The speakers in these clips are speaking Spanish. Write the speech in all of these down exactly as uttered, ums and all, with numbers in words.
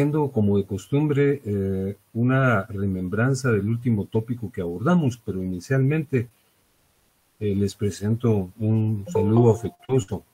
haciendo como de costumbre eh, una remembranza del último tópico que abordamos, pero inicialmente eh, les presento un saludo afectuoso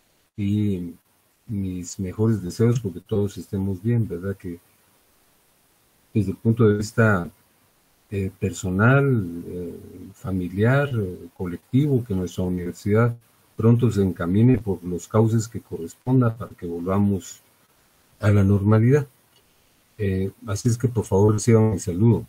y mis mejores deseos porque todos estemos bien, ¿verdad? Que desde el punto de vista eh, personal, eh, familiar, eh, colectivo, que nuestra universidad pronto se encamine por los cauces que correspondan para que volvamos a la normalidad. Eh, así es que por favor reciban mi saludo.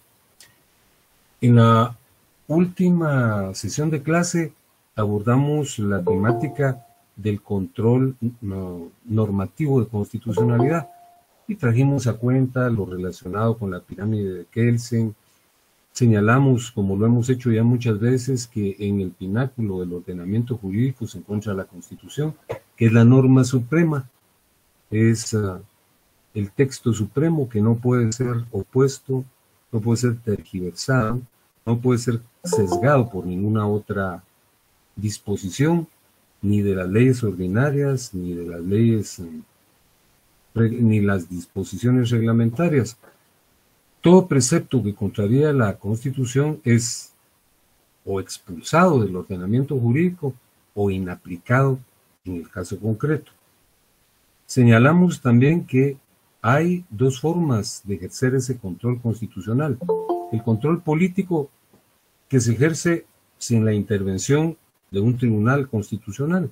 En la última sesión de clase abordamos la temática del control no, normativo de constitucionalidad y trajimos a cuenta lo relacionado con la pirámide de Kelsen. Señalamos, como lo hemos hecho ya muchas veces, que en el pináculo del ordenamiento jurídico se encuentra la Constitución, que es la norma suprema, es uh, el texto supremo que no puede ser opuesto, no puede ser tergiversado, no puede ser sesgado por ninguna otra disposición, ni de las leyes ordinarias, ni de las leyes, ni las disposiciones reglamentarias. Todo precepto que contraría la Constitución es o expulsado del ordenamiento jurídico o inaplicado en el caso concreto. Señalamos también que hay dos formas de ejercer ese control constitucional. El control político, que se ejerce sin la intervención de un tribunal constitucional.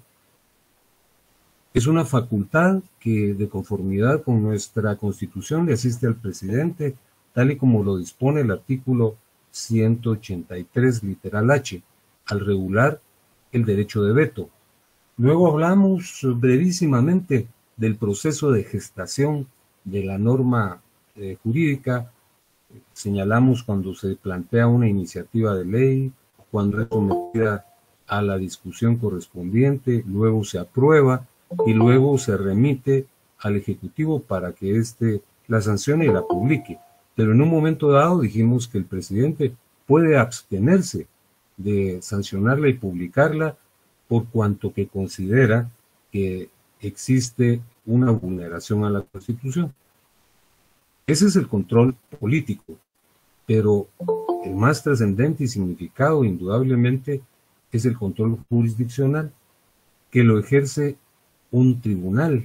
Es una facultad que, de conformidad con nuestra Constitución, le asiste al presidente, tal y como lo dispone el artículo ciento ochenta y tres, literal H, al regular el derecho de veto. Luego hablamos brevísimamente del proceso de gestación de la norma eh, jurídica. Señalamos cuando se plantea una iniciativa de ley, cuando es sometida a la discusión correspondiente, luego se aprueba y luego se remite al Ejecutivo para que éste la sancione y la publique. Pero en un momento dado dijimos que el presidente puede abstenerse de sancionarla y publicarla por cuanto que considera que existe una vulneración a la Constitución. Ese es el control político, pero el más trascendente y significado indudablemente es el control jurisdiccional, que lo ejerce un tribunal,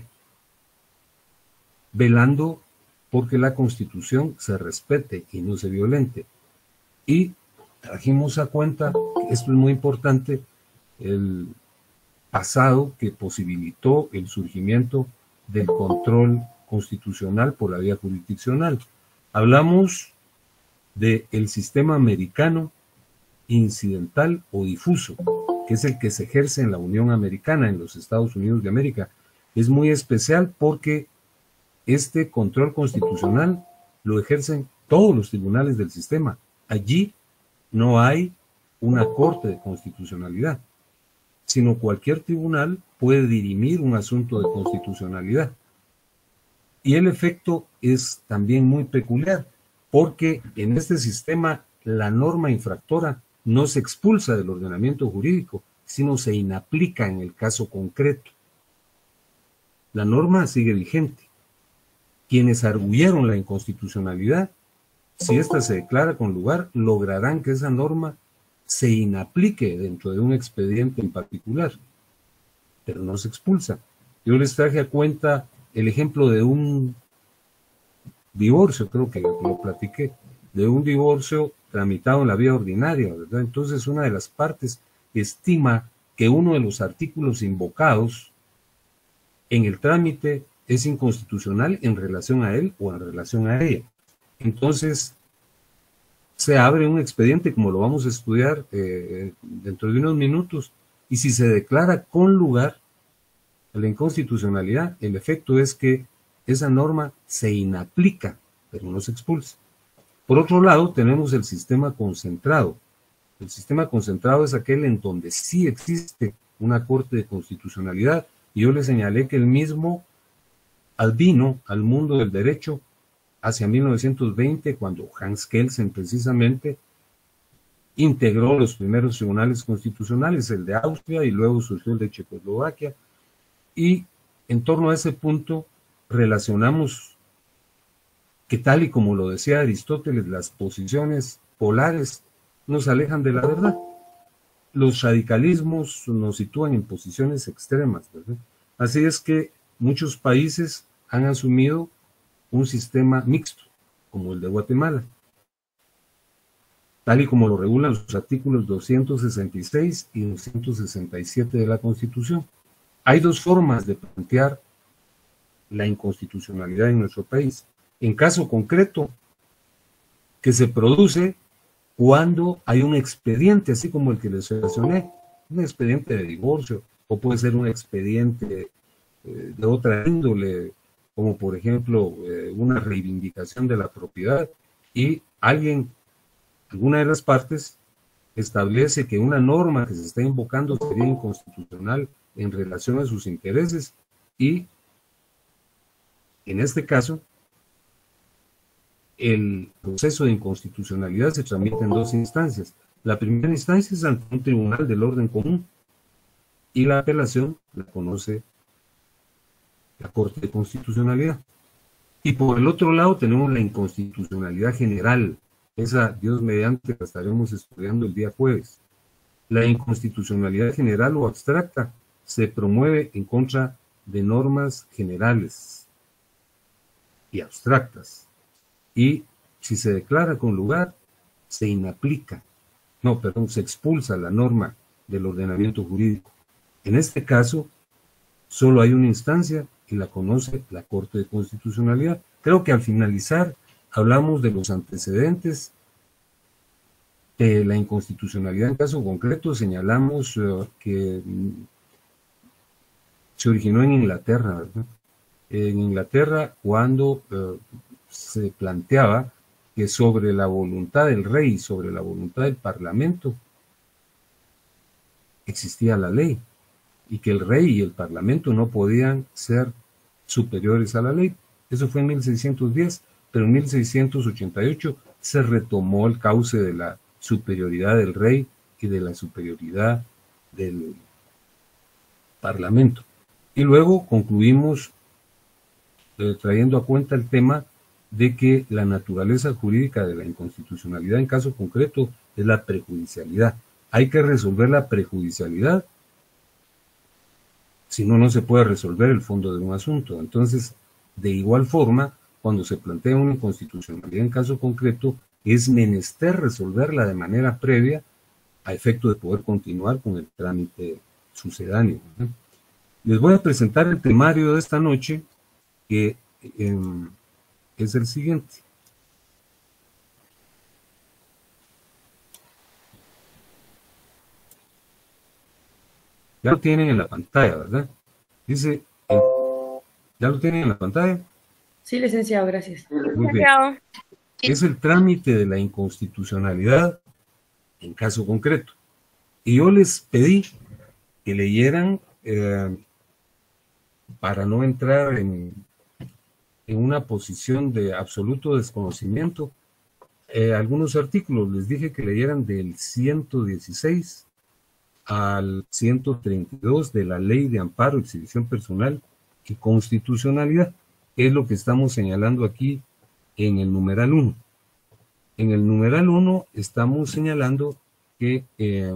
velando porque la Constitución se respete y no se violente. Y trajimos a cuenta, esto es muy importante, el pasado que posibilitó el surgimiento del control constitucional por la vía jurisdiccional. Hablamos del sistema americano incidental o difuso, que es el que se ejerce en la Unión Americana, en los Estados Unidos de América. Es muy especial porque este control constitucional lo ejercen todos los tribunales del sistema. Allí no hay una corte de constitucionalidad, sino cualquier tribunal puede dirimir un asunto de constitucionalidad. Y el efecto es también muy peculiar, porque en este sistema la norma infractora no se expulsa del ordenamiento jurídico, sino se inaplica en el caso concreto. La norma sigue vigente. Quienes arguyeron la inconstitucionalidad, si ésta se declara con lugar, lograrán que esa norma se inaplique dentro de un expediente en particular, pero no se expulsa. Yo les traje a cuenta el ejemplo de un divorcio, creo que lo platiqué, de un divorcio tramitado en la vía ordinaria, ¿verdad? Entonces una de las partes estima que uno de los artículos invocados en el trámite es inconstitucional en relación a él o en relación a ella. Entonces se abre un expediente, como lo vamos a estudiar eh, dentro de unos minutos, y si se declara con lugar la inconstitucionalidad, el efecto es que esa norma se inaplica, pero no se expulsa. Por otro lado, tenemos el sistema concentrado. El sistema concentrado es aquel en donde sí existe una Corte de Constitucionalidad, y yo le señalé que el mismo advino al mundo del derecho hacia mil novecientos veinte, cuando Hans Kelsen precisamente integró los primeros tribunales constitucionales, el de Austria y luego surgió el de Checoslovaquia, y en torno a ese punto relacionamos que tal y como lo decía Aristóteles, las posiciones polares nos alejan de la verdad. Los radicalismos nos sitúan en posiciones extremas, ¿verdad? Así es que muchos países han asumido un sistema mixto, como el de Guatemala, tal y como lo regulan los artículos doscientos sesenta y seis y doscientos sesenta y siete de la Constitución. Hay dos formas de plantear la inconstitucionalidad en nuestro país. En caso concreto, que se produce cuando hay un expediente, así como el que les mencioné, un expediente de divorcio, o puede ser un expediente eh, de otra índole, como por ejemplo eh, una reivindicación de la propiedad, y alguien, alguna de las partes, establece que una norma que se está invocando sería inconstitucional en relación a sus intereses, y en este caso, el proceso de inconstitucionalidad se tramita en dos instancias. La primera instancia es ante un tribunal del orden común, y la apelación la conoce la Corte de Constitucionalidad. Y por el otro lado tenemos la inconstitucionalidad general. Esa, Dios mediante, la estaremos estudiando el día jueves. La inconstitucionalidad general o abstracta se promueve en contra de normas generales y abstractas. Y si se declara con lugar, se inaplica, no, perdón, se expulsa la norma del ordenamiento jurídico. En este caso, solo hay una instancia y la conoce la Corte de Constitucionalidad. Creo que al finalizar hablamos de los antecedentes de la inconstitucionalidad. En caso concreto señalamos uh, que um, se originó en Inglaterra, ¿verdad? En Inglaterra, cuando uh, se planteaba que sobre la voluntad del rey, sobre la voluntad del parlamento, existía la ley, y que el rey y el parlamento no podían ser superiores a la ley. Eso fue en mil seiscientos diez, pero en mil seiscientos ochenta y ocho se retomó el cauce de la superioridad del rey y de la superioridad del parlamento. Y luego concluimos eh, trayendo a cuenta el tema de que la naturaleza jurídica de la inconstitucionalidad en caso concreto es la prejudicialidad. Hay que resolver la prejudicialidad, si no, no se puede resolver el fondo de un asunto. Entonces, de igual forma, cuando se plantea una inconstitucionalidad en caso concreto, es menester resolverla de manera previa a efecto de poder continuar con el trámite sucedáneo, ¿no? Les voy a presentar el temario de esta noche, que eh, es el siguiente. Ya lo tienen en la pantalla, ¿verdad? Dice, eh, ¿ya lo tienen en la pantalla? Sí, licenciado, gracias. Muy bien. Es el trámite de la inconstitucionalidad en caso concreto. Y yo les pedí que leyeran, eh, para no entrar en, en una posición de absoluto desconocimiento, eh, algunos artículos. Les dije que leyeran del ciento dieciséis al ciento treinta y dos de la Ley de Amparo, Exhibición Personal y Constitucionalidad. Es lo que estamos señalando aquí en el numeral uno. En el numeral uno estamos señalando que eh,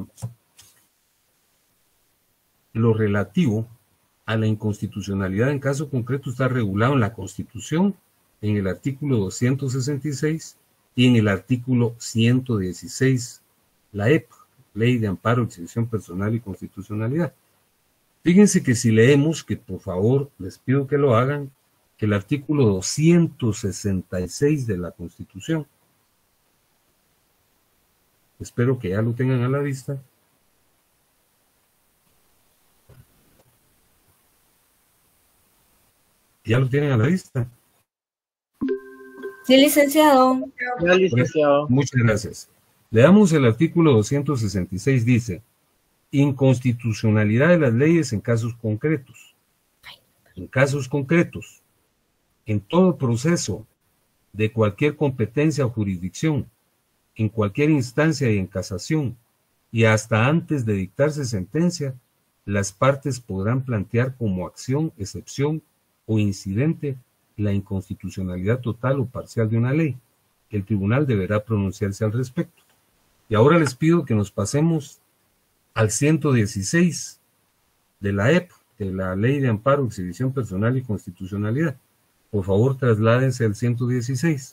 lo relativo a la inconstitucionalidad en caso concreto está regulado en la Constitución, en el artículo doscientos sesenta y seis y en el artículo ciento dieciséis, la E P, Ley de Amparo, Exhibición Personal y Constitucionalidad. Fíjense que si leemos, que por favor les pido que lo hagan, el artículo doscientos sesenta y seis de la Constitución, espero que ya lo tengan a la vista. ¿Ya lo tienen a la vista? Sí, licenciado. Ya, licenciado. Muchas gracias. Leamos el artículo doscientos sesenta y seis, dice: inconstitucionalidad de las leyes en casos concretos. En casos concretos, en todo proceso de cualquier competencia o jurisdicción, en cualquier instancia y en casación, y hasta antes de dictarse sentencia, las partes podrán plantear como acción, excepción o incidente la inconstitucionalidad total o parcial de una ley. El tribunal deberá pronunciarse al respecto. Y ahora les pido que nos pasemos al ciento dieciséis de la E P, de la Ley de Amparo, Exhibición Personal y Constitucionalidad. Por favor, trasládense al ciento dieciséis.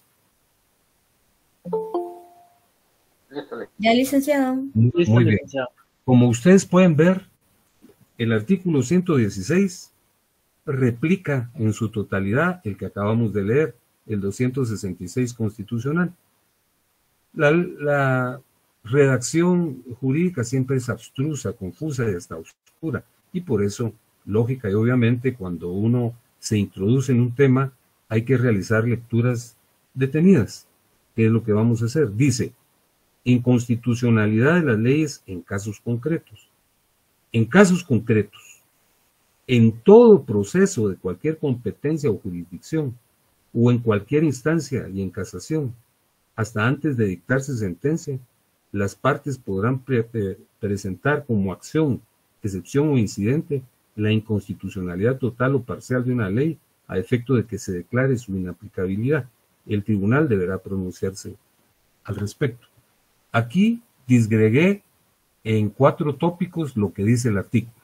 Ya, licenciado. Muy, muy bien. Como ustedes pueden ver, el artículo ciento dieciséis replica en su totalidad el que acabamos de leer, el doscientos sesenta y seis constitucional. La, la redacción jurídica siempre es abstrusa, confusa y hasta oscura, y por eso, lógica y obviamente, cuando uno se introduce en un tema, hay que realizar lecturas detenidas, que es lo que vamos a hacer. Dice, inconstitucionalidad de las leyes en casos concretos. En casos concretos, en todo proceso de cualquier competencia o jurisdicción, o en cualquier instancia y en casación, hasta antes de dictarse sentencia, las partes podrán pre pre presentar como acción, excepción o incidente la inconstitucionalidad total o parcial de una ley a efecto de que se declare su inaplicabilidad. El tribunal deberá pronunciarse al respecto. Aquí disgregué en cuatro tópicos lo que dice el artículo.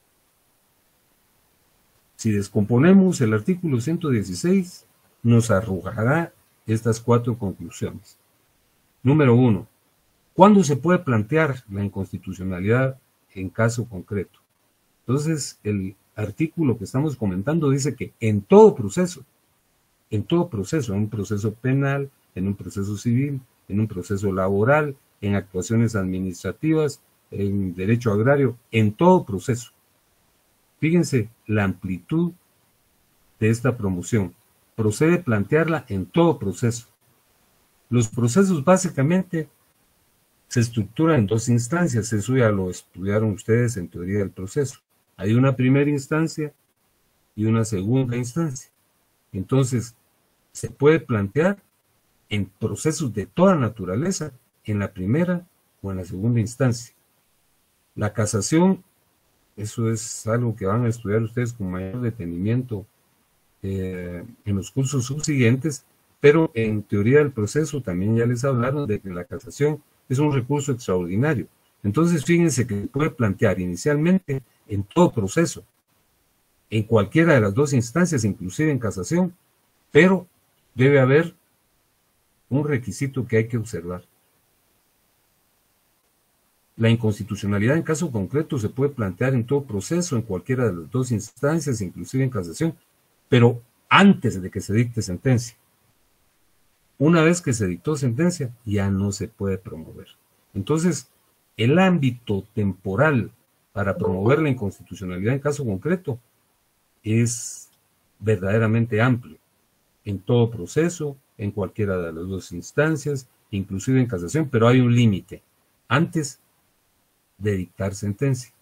Si descomponemos el artículo ciento dieciséis, nos arrojará estas cuatro conclusiones. Número uno, ¿cuándo se puede plantear la inconstitucionalidad en caso concreto? Entonces, el artículo que estamos comentando dice que en todo proceso, en todo proceso, en un proceso penal, en un proceso civil, en un proceso laboral, en actuaciones administrativas, en derecho agrario, en todo proceso. Fíjense la amplitud de esta promoción. Procede plantearla en todo proceso. Los procesos básicamente se estructuran en dos instancias, eso ya lo estudiaron ustedes en teoría del proceso. Hay una primera instancia y una segunda instancia. Entonces, se puede plantear en procesos de toda naturaleza, en la primera o en la segunda instancia. La casación, eso es algo que van a estudiar ustedes con mayor detenimiento eh, en los cursos subsiguientes, pero en teoría del proceso también ya les hablaron de que la casación es un recurso extraordinario. Entonces fíjense que se puede plantear inicialmente en todo proceso, en cualquiera de las dos instancias, inclusive en casación, pero debe haber un requisito que hay que observar. La inconstitucionalidad en caso concreto se puede plantear en todo proceso, en cualquiera de las dos instancias, inclusive en casación, pero antes de que se dicte sentencia. Una vez que se dictó sentencia, ya no se puede promover. Entonces, el ámbito temporal para promover la inconstitucionalidad en caso concreto es verdaderamente amplio, en todo proceso, en cualquiera de las dos instancias, inclusive en casación, pero hay un límite, antes de dictar sentencia.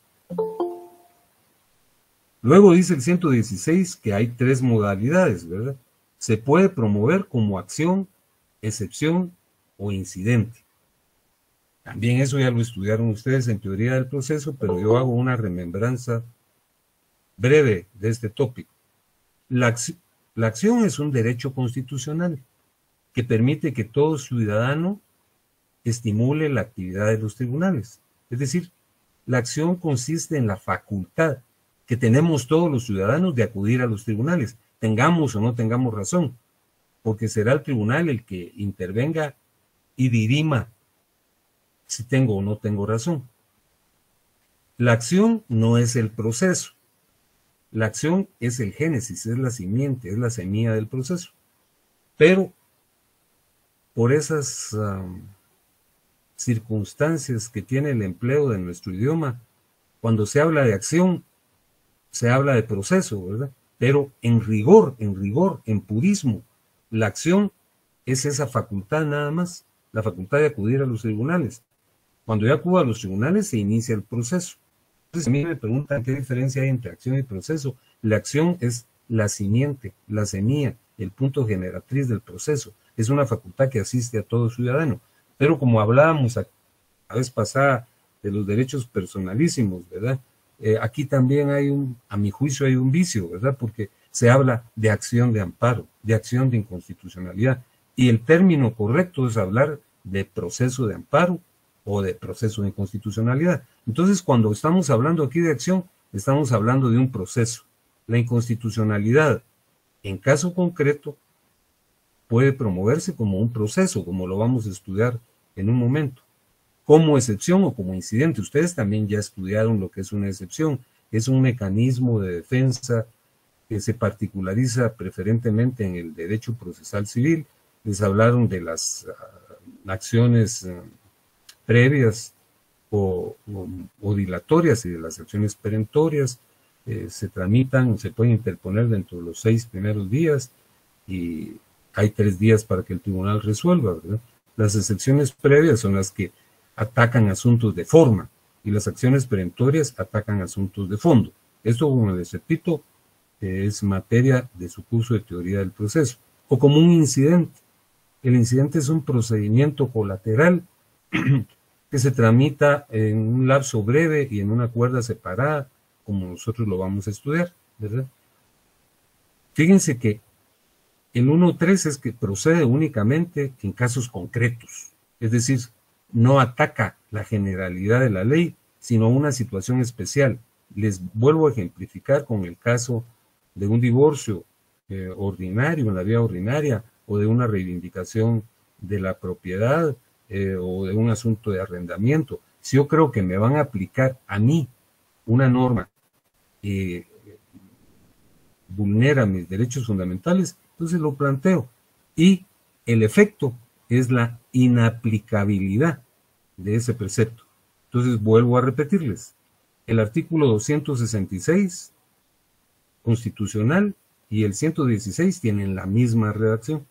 Luego dice el ciento dieciséis que hay tres modalidades, ¿verdad? Se puede promover como acción, excepción o incidente. También eso ya lo estudiaron ustedes en teoría del proceso, pero yo hago una remembranza breve de este tópico. La, acc la acción es un derecho constitucional que permite que todo ciudadano estimule la actividad de los tribunales. Es decir, la acción consiste en la facultad que tenemos todos los ciudadanos de acudir a los tribunales, tengamos o no tengamos razón, porque será el tribunal el que intervenga y dirima si tengo o no tengo razón. La acción no es el proceso. La acción es el génesis, es la simiente, es la semilla del proceso. Pero por esas um, circunstancias que tiene el empleo de nuestro idioma, cuando se habla de acción, se habla de proceso, ¿verdad? Pero en rigor, en rigor, en purismo, la acción es esa facultad nada más, la facultad de acudir a los tribunales. Cuando yo acudo a los tribunales se inicia el proceso. Entonces a mí me preguntan qué diferencia hay entre acción y proceso. La acción es la simiente, la semilla, el punto generatriz del proceso. Es una facultad que asiste a todo ciudadano. Pero como hablábamos a la vez pasada de los derechos personalísimos, ¿verdad? Eh, aquí también hay un, a mi juicio hay un vicio, ¿verdad? Porque se habla de acción de amparo, de acción de inconstitucionalidad, y el término correcto es hablar de proceso de amparo o de proceso de inconstitucionalidad. Entonces, cuando estamos hablando aquí de acción, estamos hablando de un proceso. La inconstitucionalidad, en caso concreto, puede promoverse como un proceso, como lo vamos a estudiar en un momento, como excepción o como incidente. Ustedes también ya estudiaron lo que es una excepción. Es un mecanismo de defensa que se particulariza preferentemente en el derecho procesal civil. Les hablaron de las uh, acciones uh, previas o, o, o dilatorias y de las acciones perentorias. Eh, se tramitan, se pueden interponer dentro de los seis primeros días y hay tres días para que el tribunal resuelva, ¿verdad? Las excepciones previas son las que atacan asuntos de forma y las acciones perentorias atacan asuntos de fondo. Esto, como les repito, es materia de su curso de teoría del proceso. O como un incidente. El incidente es un procedimiento colateral que se tramita en un lapso breve y en una cuerda separada, como nosotros lo vamos a estudiar, ¿verdad? Fíjense que el uno punto tres es que procede únicamente en casos concretos, es decir, no ataca la generalidad de la ley, sino una situación especial. Les vuelvo a ejemplificar con el caso de un divorcio eh, ordinario, en la vía ordinaria, o de una reivindicación de la propiedad, eh, o de un asunto de arrendamiento. Si yo creo que me van a aplicar a mí una norma que vulnera mis derechos fundamentales, entonces lo planteo. Y el efecto es la inaplicabilidad de ese precepto. Entonces vuelvo a repetirles. El artículo doscientos sesenta y seis constitucional y el ciento dieciséis tienen la misma redacción.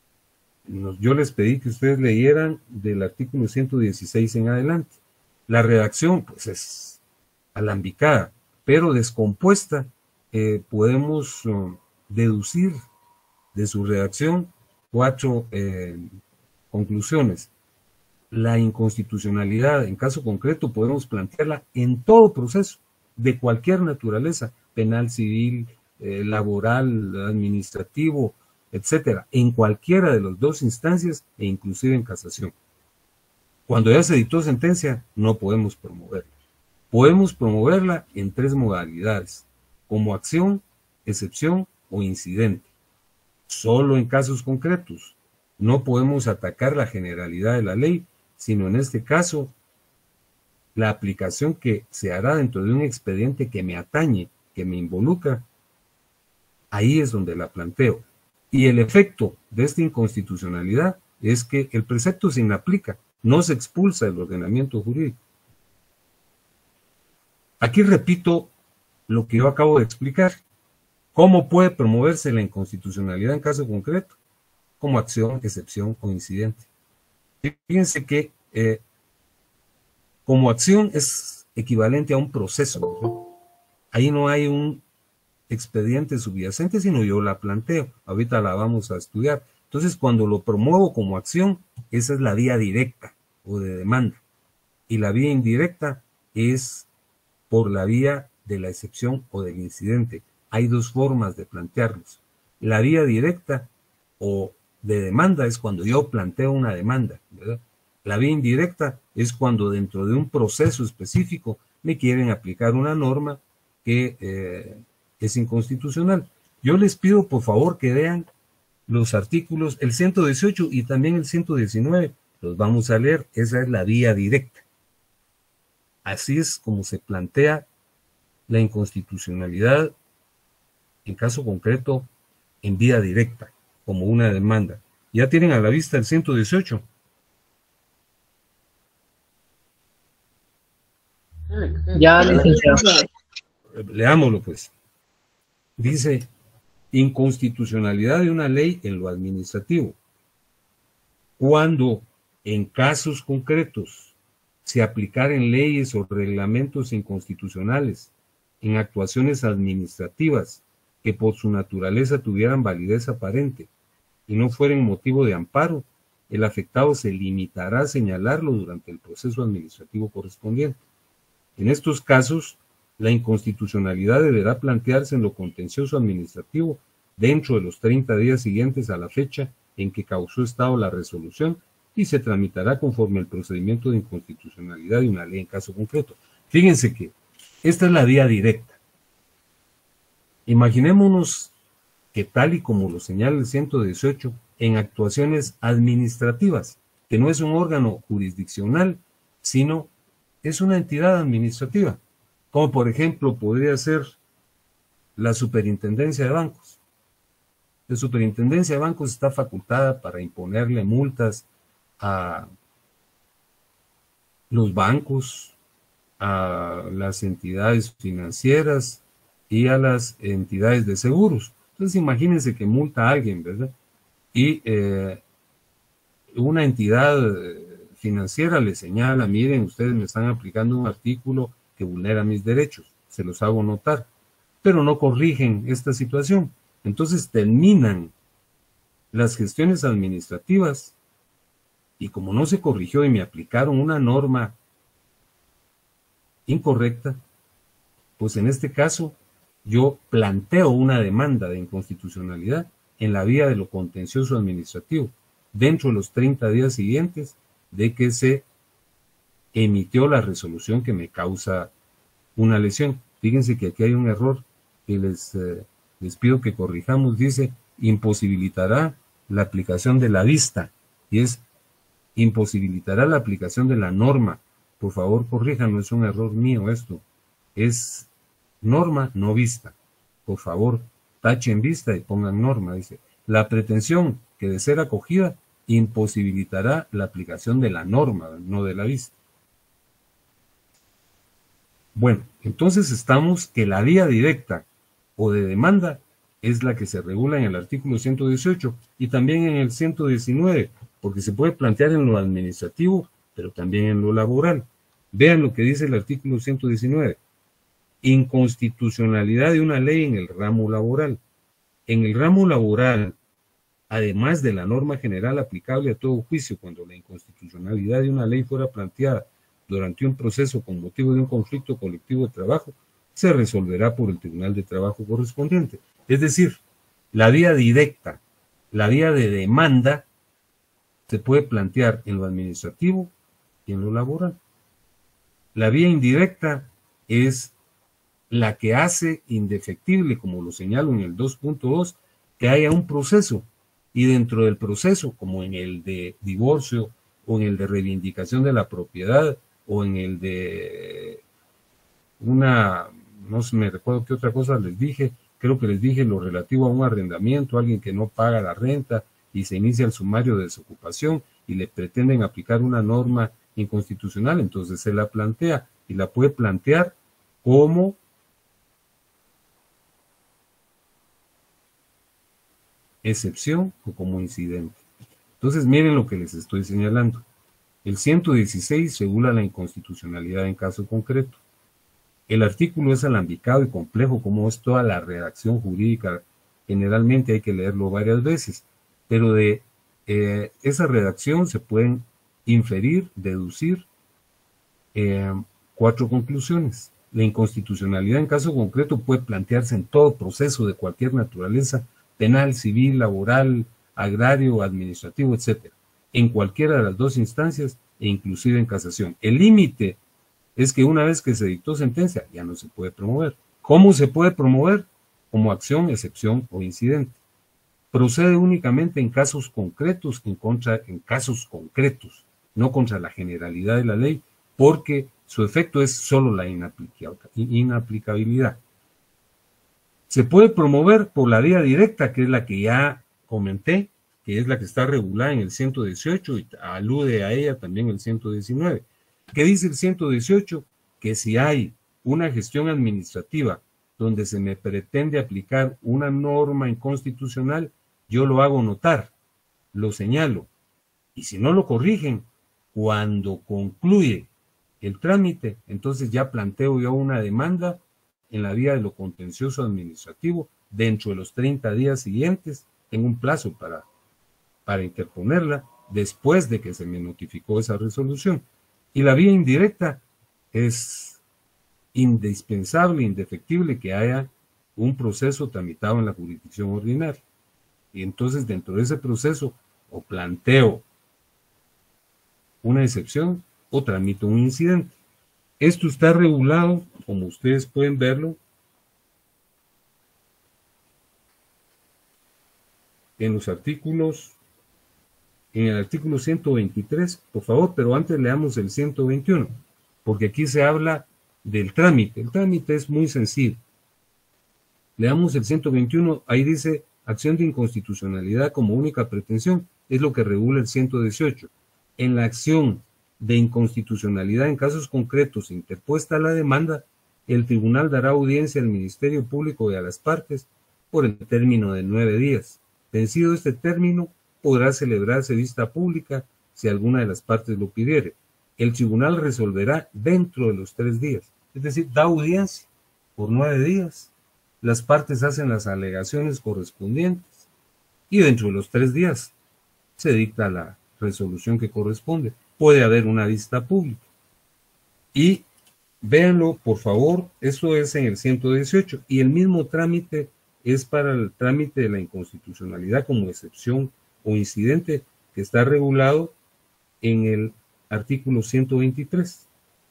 Yo les pedí que ustedes leyeran del artículo ciento dieciséis en adelante. La redacción pues es alambicada, pero descompuesta. Eh, podemos uh, deducir de su redacción cuatro eh, conclusiones. La inconstitucionalidad, en caso concreto, podemos plantearla en todo proceso, de cualquier naturaleza, penal, civil, eh, laboral, administrativo, etcétera, en cualquiera de las dos instancias e inclusive en casación. Cuando ya se dictó sentencia, no podemos promoverla. Podemos promoverla en tres modalidades, como acción, excepción o incidente. Solo en casos concretos. No podemos atacar la generalidad de la ley, sino en este caso la aplicación que se hará dentro de un expediente que me atañe, que me involucra. Ahí es donde la planteo. Y el efecto de esta inconstitucionalidad es que el precepto se inaplica, no se expulsa del ordenamiento jurídico. Aquí repito lo que yo acabo de explicar. ¿Cómo puede promoverse la inconstitucionalidad en caso concreto? Como acción, excepción o incidente. Fíjense que eh, como acción es equivalente a un proceso, ¿no? Ahí no hay un expediente subyacente, sino yo la planteo. Ahorita la vamos a estudiar. Entonces, cuando lo promuevo como acción, esa es la vía directa o de demanda. Y la vía indirecta es por la vía de la excepción o del incidente. Hay dos formas de plantearlos. La vía directa o de demanda es cuando yo planteo una demanda, ¿verdad? La vía indirecta es cuando dentro de un proceso específico me quieren aplicar una norma que eh, es inconstitucional. Yo les pido por favor que vean los artículos, el ciento dieciocho y también el ciento diecinueve, los vamos a leer. Esa es la vía directa. Así es como se plantea la inconstitucionalidad, en caso concreto, en vía directa, como una demanda. Ya tienen a la vista el ciento dieciocho. Ya, licenciado. Leámoslo, pues. Dice, inconstitucionalidad de una ley en lo administrativo. Cuando, en casos concretos, se aplicaren leyes o reglamentos inconstitucionales en actuaciones administrativas que por su naturaleza tuvieran validez aparente y no fueren motivo de amparo, el afectado se limitará a señalarlo durante el proceso administrativo correspondiente. En estos casos, La inconstitucionalidad deberá plantearse en lo contencioso administrativo dentro de los treinta días siguientes a la fecha en que causó estado la resolución y se tramitará conforme al procedimiento de inconstitucionalidad de una ley en caso concreto. Fíjense que esta es la vía directa. Imaginémonos que tal y como lo señala el ciento dieciocho, en actuaciones administrativas, que no es un órgano jurisdiccional, sino es una entidad administrativa, como por ejemplo podría ser la superintendencia de bancos. La superintendencia de bancos está facultada para imponerle multas a los bancos, a las entidades financieras y a las entidades de seguros. Entonces imagínense que multa a alguien, ¿verdad? Y eh, una entidad financiera le señala, miren, ustedes me están aplicando un artículo que vulnera mis derechos, se los hago notar, pero no corrigen esta situación. Entonces terminan las gestiones administrativas y como no se corrigió y me aplicaron una norma incorrecta, pues en este caso yo planteo una demanda de inconstitucionalidad en la vía de lo contencioso administrativo dentro de los treinta días siguientes de que se emitió la resolución que me causa una lesión. Fíjense que aquí hay un error que les, eh, les pido que corrijamos. Dice, imposibilitará la aplicación de la vista, y es imposibilitará la aplicación de la norma. Por favor, corrijan, no es un error mío esto, es norma, no vista. Por favor, tachen vista y pongan norma. Dice, la pretensión que de ser acogida imposibilitará la aplicación de la norma, no de la vista. Bueno, entonces estamos que la vía directa o de demanda es la que se regula en el artículo ciento dieciocho y también en el ciento diecinueve, porque se puede plantear en lo administrativo, pero también en lo laboral. Vean lo que dice el artículo ciento diecinueve. Inconstitucionalidad de una ley en el ramo laboral. En el ramo laboral, además de la norma general aplicable a todo juicio cuando la inconstitucionalidad de una ley fuera planteada durante un proceso con motivo de un conflicto colectivo de trabajo, se resolverá por el Tribunal de Trabajo correspondiente. Es decir, la vía directa, la vía de demanda, se puede plantear en lo administrativo y en lo laboral. La vía indirecta es la que hace indefectible, como lo señalo en el dos punto dos, que haya un proceso, y dentro del proceso, como en el de divorcio, o en el de reivindicación de la propiedad, o en el de una, no me recuerdo qué otra cosa les dije, creo que les dije lo relativo a un arrendamiento, alguien que no paga la renta, y se inicia el sumario de desocupación, y le pretenden aplicar una norma inconstitucional, entonces se la plantea, y la puede plantear como excepción o como incidente. Entonces miren lo que les estoy señalando. El ciento dieciséis regula la inconstitucionalidad en caso concreto. El artículo es alambicado y complejo como es toda la redacción jurídica. Generalmente hay que leerlo varias veces, pero de eh, esa redacción se pueden inferir, deducir eh, cuatro conclusiones. La inconstitucionalidad en caso concreto puede plantearse en todo proceso de cualquier naturaleza, penal, civil, laboral, agrario, administrativo, etcétera, en cualquiera de las dos instancias e inclusive en casación. El límite es que una vez que se dictó sentencia ya no se puede promover. ¿Cómo se puede promover? Como acción, excepción o incidente. Procede únicamente en casos concretos, en contra, en casos concretos, no contra la generalidad de la ley, porque su efecto es solo la inaplicabilidad. Se puede promover por la vía directa, que es la que ya comenté, que es la que está regulada en el ciento dieciocho y alude a ella también el ciento diecinueve. ¿Qué dice el ciento dieciocho? Que si hay una gestión administrativa donde se me pretende aplicar una norma inconstitucional, yo lo hago notar, lo señalo, y si no lo corrigen, cuando concluye el trámite, entonces ya planteo yo una demanda en la vía de lo contencioso administrativo dentro de los treinta días siguientes. Tengo un plazo para, para interponerla después de que se me notificó esa resolución. Y la vía indirecta es indispensable, indefectible que haya un proceso tramitado en la jurisdicción ordinaria. Y entonces dentro de ese proceso o planteo una excepción o tramito un incidente. Esto está regulado, como ustedes pueden verlo, en los artículos, en el artículo ciento veintitrés, por favor, pero antes leamos el ciento veintiuno, porque aquí se habla del trámite. El trámite es muy sencillo. Leamos el ciento veintiuno, ahí dice acción de inconstitucionalidad como única pretensión, es lo que regula el ciento dieciocho. En la acción de inconstitucionalidad en casos concretos interpuesta a la demanda, el tribunal dará audiencia al Ministerio Público y a las partes por el término de nueve días. Vencido este término, podrá celebrarse vista pública si alguna de las partes lo pidiere. El tribunal resolverá dentro de los tres días, es decir, da audiencia por nueve días. Las partes hacen las alegaciones correspondientes y dentro de los tres días se dicta la resolución que corresponde. Puede haber una vista pública. Y véanlo, por favor, eso es en el ciento dieciocho. Y el mismo trámite es para el trámite de la inconstitucionalidad como excepción o incidente que está regulado en el artículo ciento veintitrés.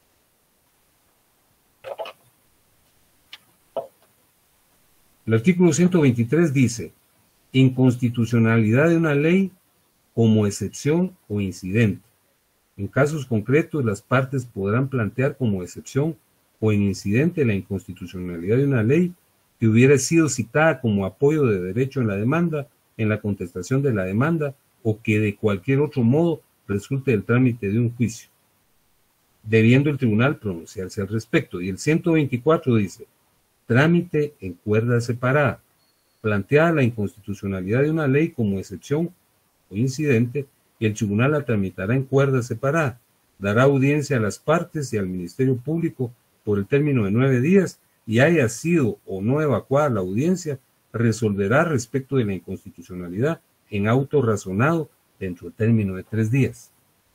El artículo ciento veintitrés dice, inconstitucionalidad de una ley como excepción o incidente. En casos concretos, las partes podrán plantear como excepción o en incidente la inconstitucionalidad de una ley que hubiera sido citada como apoyo de derecho en la demanda, en la contestación de la demanda, o que de cualquier otro modo resulte del trámite de un juicio, debiendo el tribunal pronunciarse al respecto. Y el ciento veinticuatro dice, trámite en cuerda separada. Planteada la inconstitucionalidad de una ley como excepción o incidente, el tribunal la tramitará en cuerda separada, dará audiencia a las partes y al Ministerio Público por el término de nueve días, y haya sido o no evacuada la audiencia, resolverá respecto de la inconstitucionalidad en auto razonado dentro del término de tres días.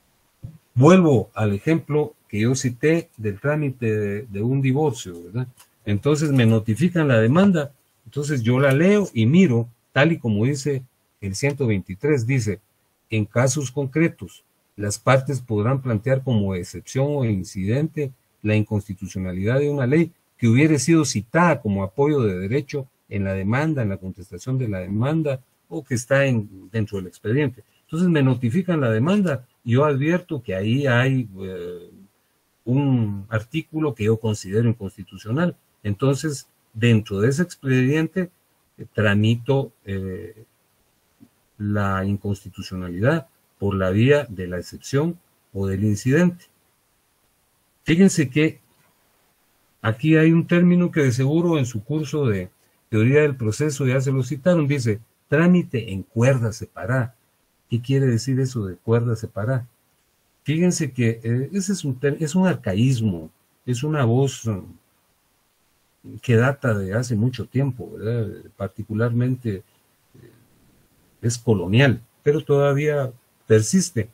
Vuelvo al ejemplo que yo cité del trámite de, de un divorcio, ¿verdad? Entonces me notifican la demanda, entonces yo la leo y miro, tal y como dice el ciento veintitrés, dice, en casos concretos, las partes podrán plantear como excepción o incidente la inconstitucionalidad de una ley que hubiere sido citada como apoyo de derecho en la demanda, en la contestación de la demanda, o que está en, dentro del expediente. Entonces me notifican la demanda y yo advierto que ahí hay eh, un artículo que yo considero inconstitucional. Entonces, dentro de ese expediente, eh, tramito eh, la inconstitucionalidad por la vía de la excepción o del incidente. Fíjense que aquí hay un término que de seguro en su curso de teoría del proceso ya se lo citaron, dice trámite en cuerda separada. ¿Qué quiere decir eso de cuerda separada? Fíjense que eh, ese es un, es un arcaísmo, es una voz um, que data de hace mucho tiempo, ¿verdad? Particularmente eh, es colonial, pero todavía persiste.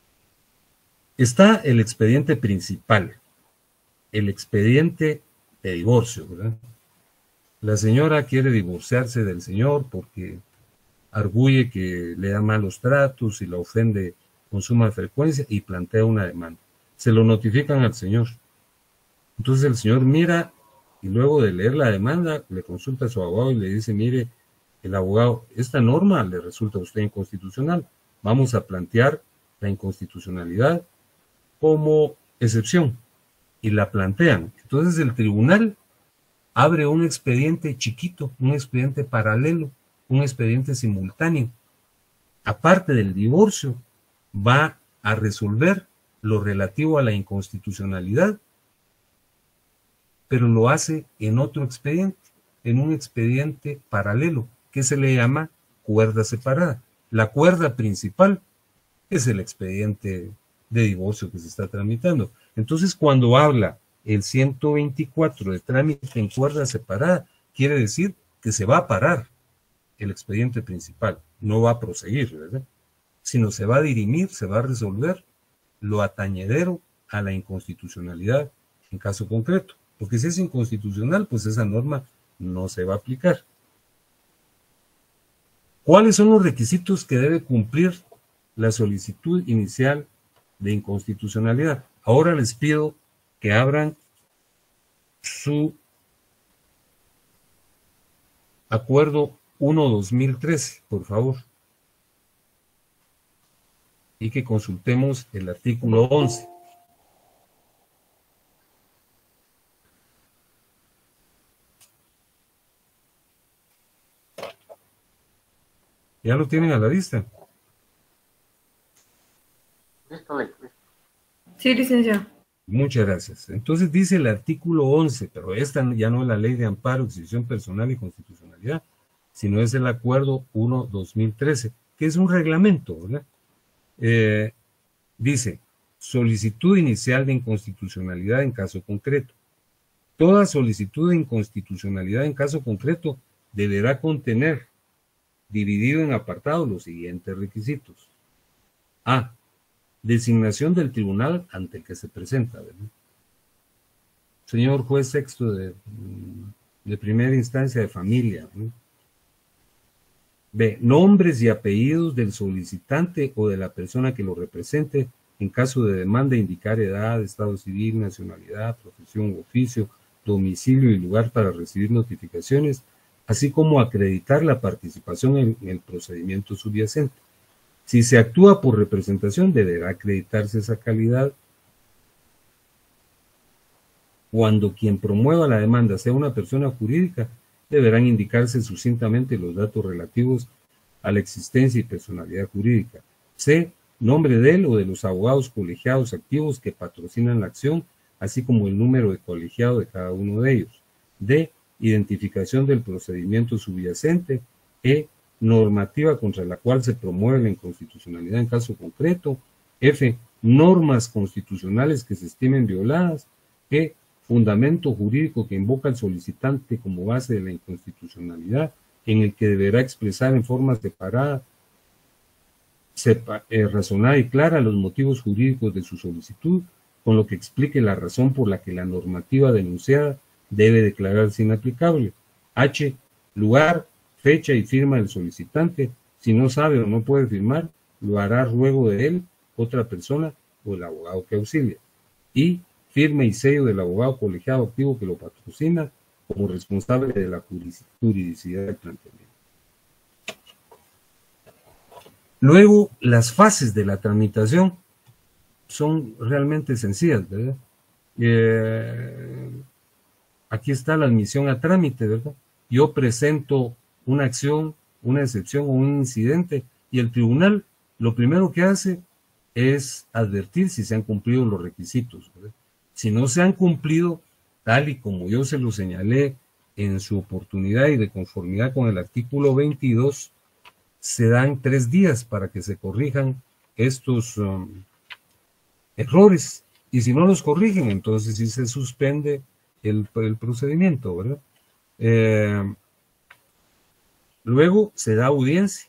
Está el expediente principal, el expediente de divorcio, ¿verdad? La señora quiere divorciarse del señor porque arguye que le da malos tratos y la ofende con suma frecuencia y plantea una demanda. Se lo notifican al señor. Entonces el señor mira y luego de leer la demanda le consulta a su abogado y le dice, mire, el abogado, esta norma le resulta a usted inconstitucional. Vamos a plantear la inconstitucionalidad como excepción. Y la plantean. Entonces el tribunal abre un expediente chiquito, un expediente paralelo, un expediente simultáneo. Aparte del divorcio, va a resolver lo relativo a la inconstitucionalidad, pero lo hace en otro expediente, en un expediente paralelo, que se le llama cuerda separada. La cuerda principal es el expediente de divorcio que se está tramitando. Entonces, cuando habla el ciento veinticuatro de trámite en cuerda separada, quiere decir que se va a parar el expediente principal, no va a proseguir, ¿verdad? Sino se va a dirimir, se va a resolver lo atañedero a la inconstitucionalidad en caso concreto. porque si es inconstitucional, pues esa norma no se va a aplicar. ¿Cuáles son los requisitos que debe cumplir la solicitud inicial de inconstitucionalidad? Ahora les pido que abran su acuerdo uno dos mil trece, por favor, y que consultemos el artículo once. ¿Ya lo tienen a la vista? Sí, licenciado. Muchas gracias. Entonces dice el artículo once, pero esta ya no es la ley de amparo, exhibición personal y constitucionalidad, sino es el acuerdo uno dos mil trece, que es un reglamento, ¿verdad? Eh, dice, solicitud inicial de inconstitucionalidad en caso concreto. Toda solicitud de inconstitucionalidad en caso concreto deberá contener, dividido en apartados, los siguientes requisitos. A. Designación del tribunal ante el que se presenta, ¿verdad? Señor juez sexto de, de primera instancia de familia, ¿verdad? B. Nombres y apellidos del solicitante o de la persona que lo represente en caso de demanda, indicar edad, estado civil, nacionalidad, profesión u oficio, domicilio y lugar para recibir notificaciones, así como acreditar la participación en, en el procedimiento subyacente. Si se actúa por representación, deberá acreditarse esa calidad. Cuando quien promueva la demanda sea una persona jurídica, deberán indicarse sucintamente los datos relativos a la existencia y personalidad jurídica. C. Nombre de él o de los abogados colegiados activos que patrocinan la acción, así como el número de colegiado de cada uno de ellos. D. Identificación del procedimiento subyacente. E. Normativa contra la cual se promueve la inconstitucionalidad en caso concreto. F. Normas constitucionales que se estimen violadas. G. Fundamento jurídico que invoca al solicitante como base de la inconstitucionalidad, en el que deberá expresar en forma separada, sepa, eh, razonada y clara los motivos jurídicos de su solicitud, con lo que explique la razón por la que la normativa denunciada debe declararse inaplicable. H. Lugar, fecha y firma del solicitante. Si no sabe o no puede firmar, lo hará ruego de él, otra persona o el abogado que auxilia. Y firma y sello del abogado colegiado activo que lo patrocina como responsable de la juridicidad del planteamiento. Luego, las fases de la tramitación son realmente sencillas, ¿verdad? Eh, aquí está la admisión a trámite, ¿verdad? Yo presento una acción, una excepción o un incidente y el tribunal lo primero que hace es advertir si se han cumplido los requisitos, ¿verdad? Si no se han cumplido, tal y como yo se lo señalé en su oportunidad y de conformidad con el artículo veintidós, se dan tres días para que se corrijan estos um, errores. Y si no los corrigen, entonces sí se suspende el, el procedimiento, ¿verdad? Eh, luego se da audiencia.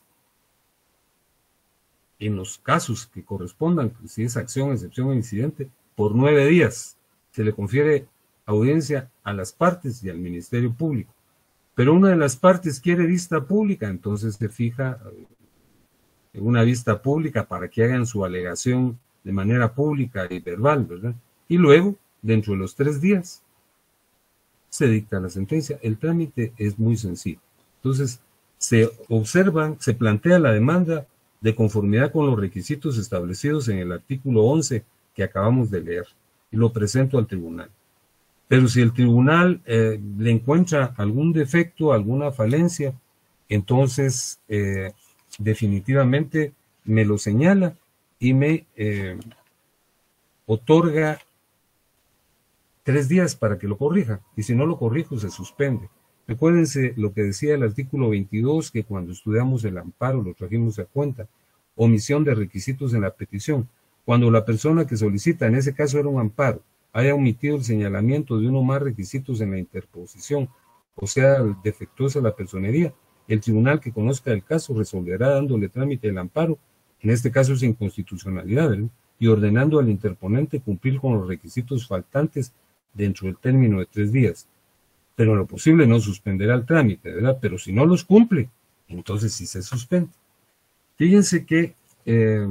En los casos que correspondan, si es acción, excepción o incidente, por nueve días se le confiere audiencia a las partes y al Ministerio Público. Pero una de las partes quiere vista pública, entonces se fija en una vista pública para que hagan su alegación de manera pública y verbal, ¿verdad? Y luego, dentro de los tres días, se dicta la sentencia. El trámite es muy sencillo. Entonces, se observan, se plantea la demanda de conformidad con los requisitos establecidos en el artículo once que acabamos de leer, y lo presento al tribunal. Pero si el tribunal eh, le encuentra algún defecto, alguna falencia, entonces eh, definitivamente me lo señala y me eh, otorga tres días para que lo corrija, y si no lo corrijo se suspende. Recuérdense lo que decía el artículo veintidós, que cuando estudiamos el amparo lo trajimos a cuenta. Omisión de requisitos en la petición. Cuando la persona que solicita, en ese caso era un amparo, haya omitido el señalamiento de uno o más requisitos en la interposición, o sea, defectuosa la personería, el tribunal que conozca el caso resolverá dándole trámite al amparo, en este caso es inconstitucionalidad, ¿verdad? Y ordenando al interponente cumplir con los requisitos faltantes dentro del término de tres días. Pero en lo posible no suspenderá el trámite, ¿verdad? Pero si no los cumple, entonces sí se suspende. Fíjense que... Eh,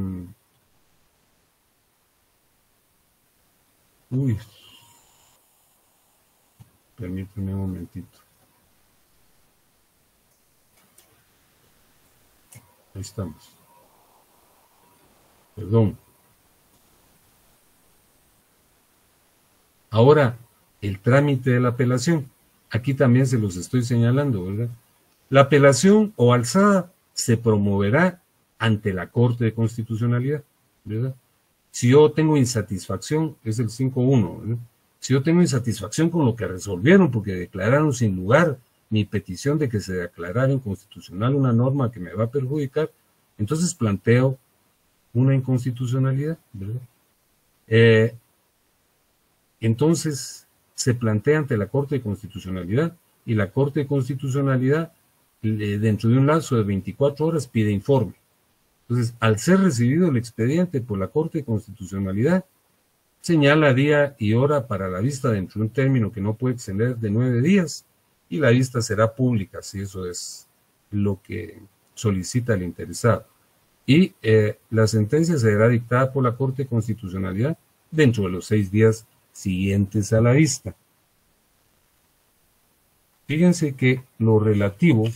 uy, permítanme un momentito. Ahí estamos. Perdón. Ahora, el trámite de la apelación. Aquí también se los estoy señalando, ¿verdad? La apelación o alzada se promoverá ante la Corte de Constitucionalidad, ¿verdad? Si yo tengo insatisfacción, es el cinco uno, ¿verdad? Si yo tengo insatisfacción con lo que resolvieron, porque declararon sin lugar mi petición de que se declarara inconstitucional una norma que me va a perjudicar, entonces planteo una inconstitucionalidad, ¿verdad? Eh, entonces se plantea ante la Corte de Constitucionalidad y la Corte de Constitucionalidad eh, dentro de un lapso de veinticuatro horas pide informe. Entonces, al ser recibido el expediente por la Corte de Constitucionalidad, señala día y hora para la vista dentro de un término que no puede exceder de nueve días y la vista será pública, si eso es lo que solicita el interesado. Y eh, la sentencia será dictada por la Corte de Constitucionalidad dentro de los seis días siguientes a la vista. Fíjense que lo relativo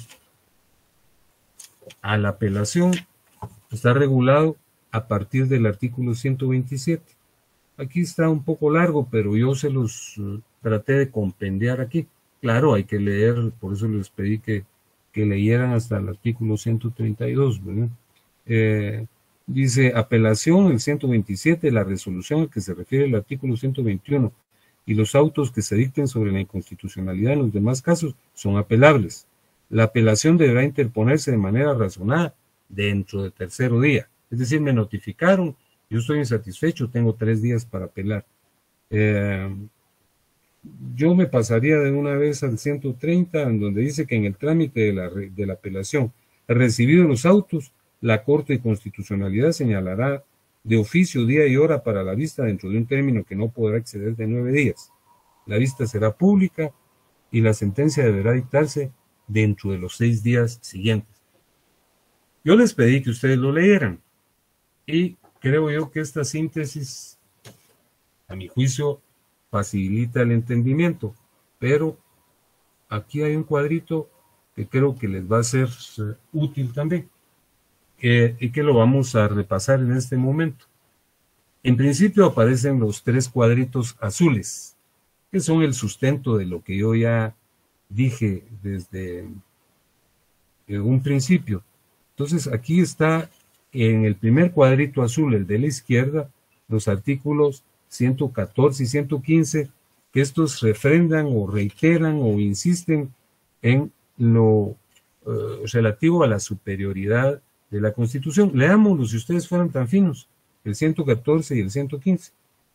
a la apelación está regulado a partir del artículo ciento veintisiete. Aquí está un poco largo, pero yo se los uh, traté de compendiar aquí. Claro, hay que leer, por eso les pedí que, que leyeran hasta el artículo ciento treinta y dos, ¿verdad? Eh, dice, apelación, el ciento veintisiete, la resolución a que se refiere el artículo ciento veintiuno y los autos que se dicten sobre la inconstitucionalidad en los demás casos son apelables. La apelación deberá interponerse de manera razonada dentro del tercero día. Es decir, me notificaron, yo estoy insatisfecho, tengo tres días para apelar. Eh, yo me pasaría de una vez al ciento treinta, en donde dice que en el trámite de la, de la apelación, recibidos los autos, la Corte de Constitucionalidad señalará de oficio, día y hora para la vista dentro de un término que no podrá exceder de nueve días. La vista será pública y la sentencia deberá dictarse dentro de los seis días siguientes. Yo les pedí que ustedes lo leyeran y creo yo que esta síntesis, a mi juicio, facilita el entendimiento, pero aquí hay un cuadrito que creo que les va a ser útil también eh, y que lo vamos a repasar en este momento. En principio aparecen los tres cuadritos azules, que son el sustento de lo que yo ya dije desde un principio. Entonces aquí está en el primer cuadrito azul, el de la izquierda, los artículos ciento catorce y ciento quince, que estos refrendan o reiteran o insisten en lo eh, relativo a la superioridad de la Constitución. Leámoslo si ustedes fueran tan finos, el ciento catorce y el ciento quince.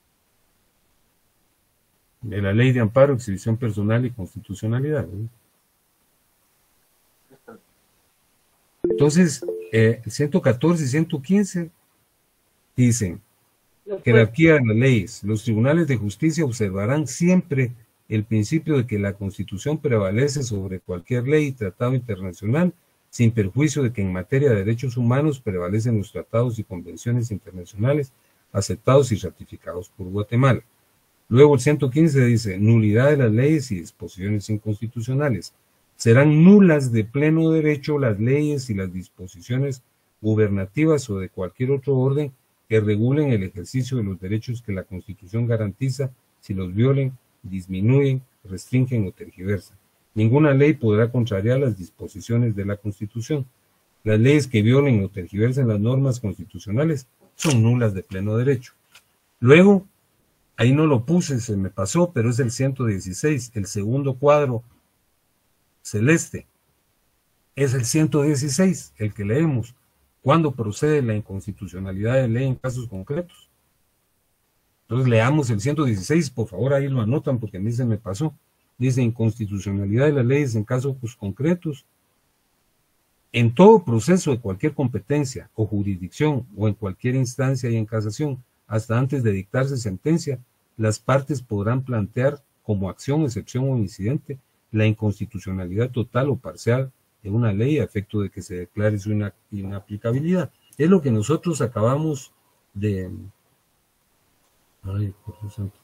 De la Ley de Amparo, Exhibición Personal y Constitucionalidad, ¿no? Entonces, eh, el ciento catorce y ciento quince dicen, jerarquía de las leyes. Los tribunales de justicia observarán siempre el principio de que la Constitución prevalece sobre cualquier ley y tratado internacional, sin perjuicio de que en materia de derechos humanos prevalecen los tratados y convenciones internacionales aceptados y ratificados por Guatemala. Luego el ciento quince dice, nulidad de las leyes y disposiciones inconstitucionales. Serán nulas de pleno derecho las leyes y las disposiciones gubernativas o de cualquier otro orden que regulen el ejercicio de los derechos que la Constitución garantiza si los violen, disminuyen, restringen o tergiversan. Ninguna ley podrá contrariar las disposiciones de la Constitución. Las leyes que violen o tergiversen las normas constitucionales son nulas de pleno derecho. Luego, ahí no lo puse, se me pasó, pero es el ciento dieciséis, el segundo cuadro celeste. Es el ciento dieciséis, el que leemos. ¿Cuándo procede la inconstitucionalidad de ley en casos concretos? Entonces leamos el ciento dieciséis, por favor, ahí lo anotan porque a mí se me pasó. Dice inconstitucionalidad de las leyes en casos concretos. En todo proceso de cualquier competencia o jurisdicción o en cualquier instancia y en casación, hasta antes de dictarse sentencia, las partes podrán plantear como acción, excepción o incidente la inconstitucionalidad total o parcial de una ley a efecto de que se declare su ina inaplicabilidad. Es lo que nosotros acabamos de... Ay, por Dios santo.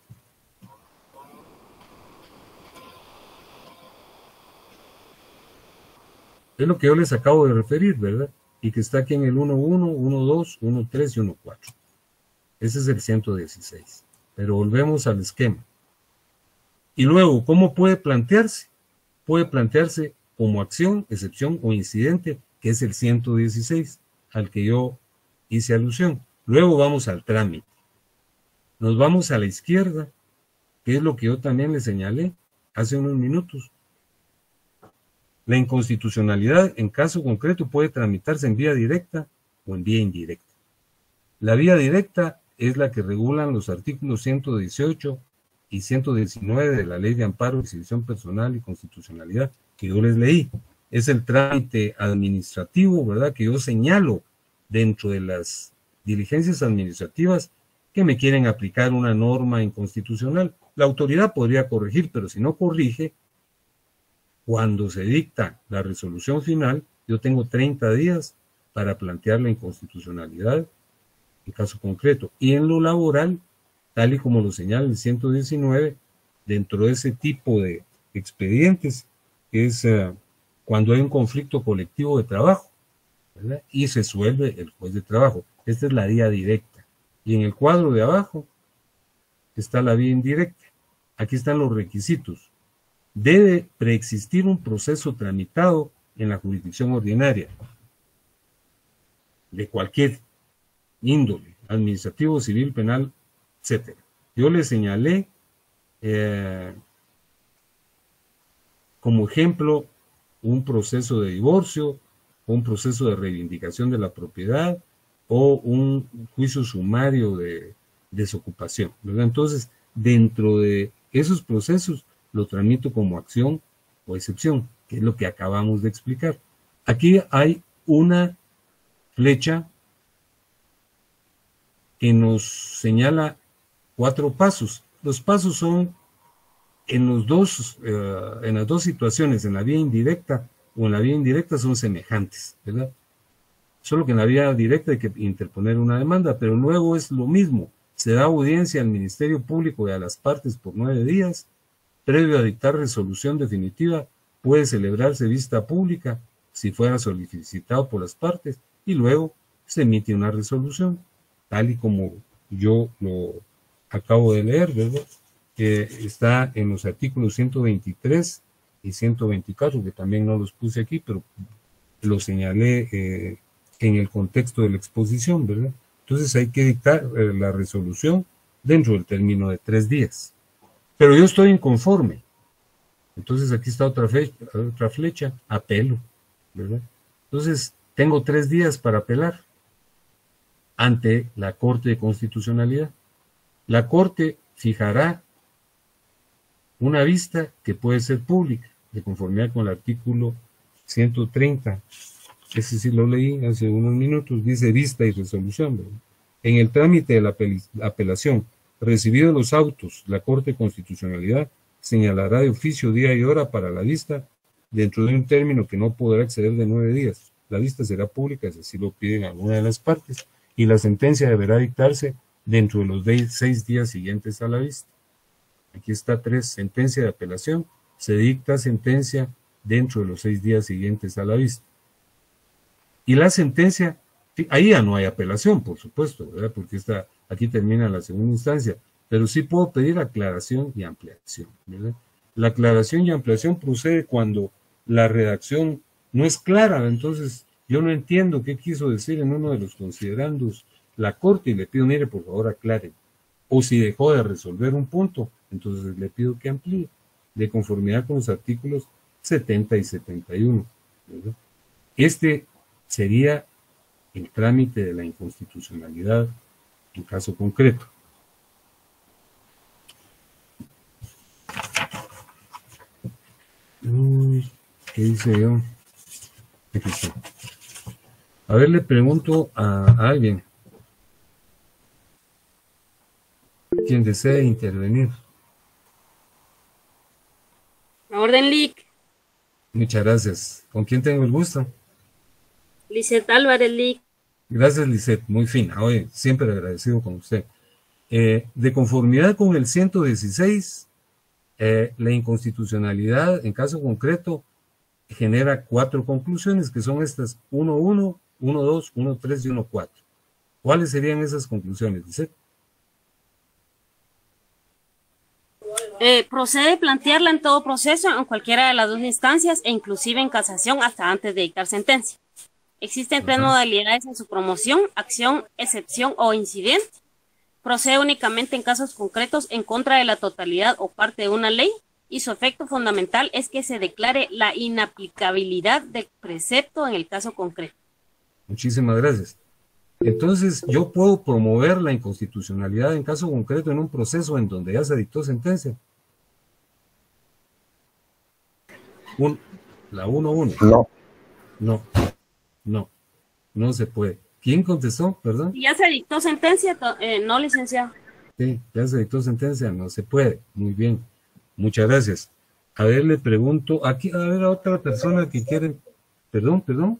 Es lo que yo les acabo de referir, ¿verdad? Y que está aquí en el uno punto uno, uno punto dos, uno punto tres y uno punto cuatro. Ese es el ciento dieciséis. Pero volvemos al esquema. Y luego, ¿cómo puede plantearse? Puede plantearse como acción, excepción o incidente, que es el ciento dieciséis, al que yo hice alusión. Luego vamos al trámite. Nos vamos a la izquierda, que es lo que yo también le señalé hace unos minutos. La inconstitucionalidad, en caso concreto, puede tramitarse en vía directa o en vía indirecta. La vía directa es la que regulan los artículos ciento dieciocho y ciento diecinueve de la Ley de Amparo, Exhibición Personal y Constitucionalidad, que yo les leí. Es el trámite administrativo, ¿verdad?, que yo señalo dentro de las diligencias administrativas que me quieren aplicar una norma inconstitucional. La autoridad podría corregir, pero si no corrige, cuando se dicta la resolución final, yo tengo treinta días para plantear la inconstitucionalidad en caso concreto. Y en lo laboral, tal y como lo señala el ciento diecinueve, dentro de ese tipo de expedientes, es uh, cuando hay un conflicto colectivo de trabajo, ¿verdad?, y se resuelve el juez de trabajo. Esta es la vía directa. Y en el cuadro de abajo está la vía indirecta. Aquí están los requisitos. Debe preexistir un proceso tramitado en la jurisdicción ordinaria de cualquier índole, administrativo, civil, penal, etcétera. Yo le señalé eh, como ejemplo un proceso de divorcio, un proceso de reivindicación de la propiedad o un juicio sumario de desocupación, ¿verdad? Entonces, dentro de esos procesos lo tramito como acción o excepción, que es lo que acabamos de explicar. Aquí hay una flecha que nos señala cuatro pasos. Los pasos son en, los dos, eh, en las dos situaciones, en la vía indirecta o en la vía indirecta, son semejantes, ¿verdad? Solo que en la vía directa hay que interponer una demanda, pero luego es lo mismo. Se da audiencia al Ministerio Público y a las partes por nueve días. Previo a dictar resolución definitiva, puede celebrarse vista pública si fuera solicitado por las partes y luego se emite una resolución, tal y como yo lo acabo de leer, ¿verdad? Que está en los artículos ciento veintitrés y ciento veinticuatro, que también no los puse aquí, pero lo señalé eh, en el contexto de la exposición, ¿verdad? Entonces hay que dictar eh, la resolución dentro del término de tres días. Pero yo estoy inconforme. Entonces aquí está otra flecha, otra flecha, apelo, ¿verdad? Entonces tengo tres días para apelar ante la Corte de Constitucionalidad. La Corte fijará una vista que puede ser pública, de conformidad con el artículo ciento treinta. Ese sí lo leí hace unos minutos, dice vista y resolución, ¿verdad? En el trámite de la apel apelación, recibidos los autos, la Corte de Constitucionalidad señalará de oficio día y hora para la vista dentro de un término que no podrá exceder de nueve días. La vista será pública si así lo piden alguna de las partes y la sentencia deberá dictarse dentro de los seis días siguientes a la vista. Aquí está tres, sentencia de apelación, se dicta sentencia dentro de los seis días siguientes a la vista. Y la sentencia, ahí ya no hay apelación, por supuesto, ¿verdad? Porque está, aquí termina la segunda instancia, pero sí puedo pedir aclaración y ampliación, ¿verdad? La aclaración y ampliación procede cuando la redacción no es clara, entonces yo no entiendo qué quiso decir en uno de los considerandos la Corte y le pido, mire, por favor, aclare. O si dejó de resolver un punto, entonces le pido que amplíe, de conformidad con los artículos setenta y setenta y uno, ¿verdad? Este sería el trámite de la inconstitucionalidad en caso concreto. Uy, ¿qué dice yo? Aquí está. A ver, le pregunto a alguien quien desee intervenir. orden, Lic. Muchas gracias. ¿Con quién tengo el gusto? Lisette Álvarez, Lic. Gracias, Lisette. Muy fina. Oye, siempre agradecido con usted. Eh, de conformidad con el ciento dieciséis, eh, la inconstitucionalidad, en caso concreto, genera cuatro conclusiones, que son estas: uno uno, uno dos, uno tres y uno cuatro. ¿Cuáles serían esas conclusiones, Lisette? Eh, procede plantearla en todo proceso, en cualquiera de las dos instancias, e inclusive en casación hasta antes de dictar sentencia. Existen tres modalidades en su promoción: acción, excepción o incidente. Procede únicamente en casos concretos en contra de la totalidad o parte de una ley, y su efecto fundamental es que se declare la inaplicabilidad del precepto en el caso concreto. Muchísimas gracias. Entonces, yo puedo promover la inconstitucionalidad en caso concreto en un proceso en donde ya se dictó sentencia. Un, la uno uno. No. No, no, no se puede. ¿Quién contestó? Perdón. Ya se dictó sentencia, eh, no, licenciado. Sí, ya se dictó sentencia, no se puede. Muy bien, muchas gracias. A ver, le pregunto, aquí, a ver, a otra persona que quiere, perdón, perdón.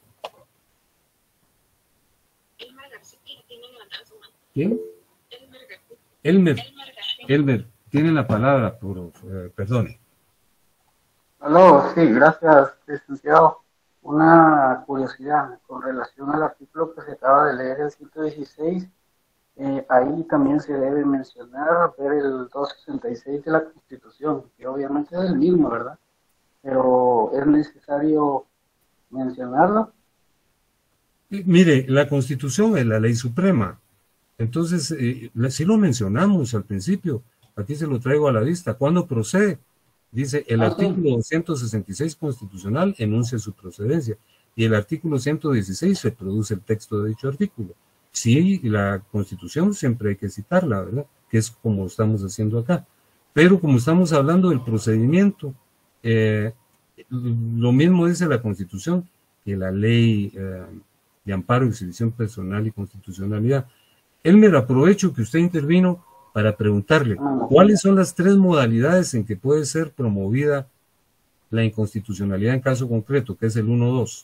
¿Quién? Elmer. Elmer, tiene la palabra, por, eh, perdone. Aló, sí, gracias, licenciado. Una curiosidad con relación al artículo que se acaba de leer, el ciento dieciséis, eh, ahí también se debe mencionar, ver el doscientos sesenta y seis de la Constitución, que obviamente es el mismo, ¿verdad? Pero es necesario mencionarlo. Mire, la Constitución es la ley suprema. Entonces, eh, sí lo mencionamos al principio, aquí se lo traigo a la vista. ¿Cuándo procede? Dice, el artículo doscientos sesenta y seis constitucional enuncia su procedencia, y el artículo ciento dieciséis reproduce el texto de dicho artículo. Sí, la Constitución siempre hay que citarla, ¿verdad? Que es como estamos haciendo acá. Pero como estamos hablando del procedimiento, eh, lo mismo dice la Constitución que la ley eh, de amparo, exhibición personal y constitucionalidad. Elmer, aprovecho que usted intervino para preguntarle, ¿cuáles son las tres modalidades en que puede ser promovida la inconstitucionalidad en caso concreto, que es el uno dos?